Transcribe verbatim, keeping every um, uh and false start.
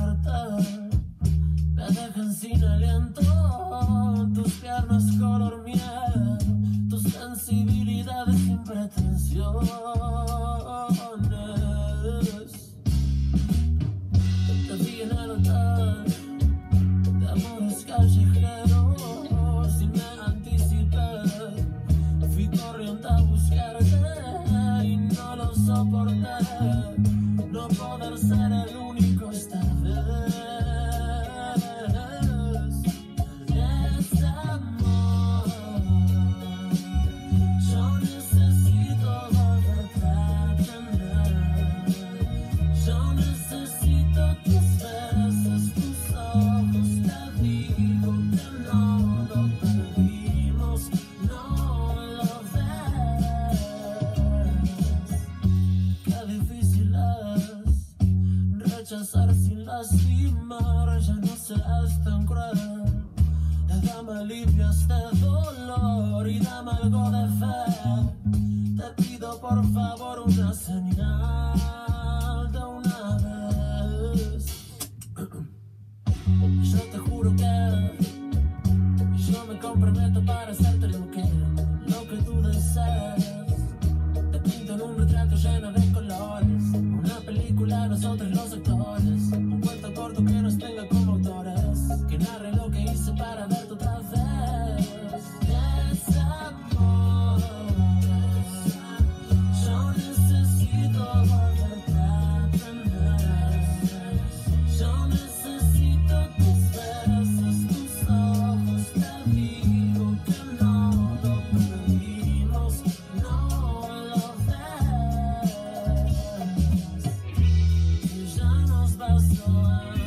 verte me dejan sin aliento. Tus piernas color miel, tus sensibilidades sin pretensiones. Te vi en el hotel de amores callejeros y me anticipé. Fui corriendo a buscarte y no lo soporté. No poder ser el único esta vez. Es amor. Yo necesito volverte a tener. Yo necesito tus besos, tus ojos. Te digo que no lo perdimos, no lo ves. Qué difícil es rechazar sin lastimar, ya no seas tan cruel. Dame alivio a este dolor y dame algo de fe. Te pido por favor una señal de una vez. Yo te juro que yo me comprometo para hacerte lo que, lo que tú desees. Te pinto en un retrato lleno de colores, una película, nosotros los actores, un cuento corto que nos tenga como autores, que narre lo que hice para verte otra vez. Es amor. Yo necesito volverte a tener. Yo necesito tus besos, tus ojos. Te digo que no lo perdimos, no lo ves. Y ya nos bastó.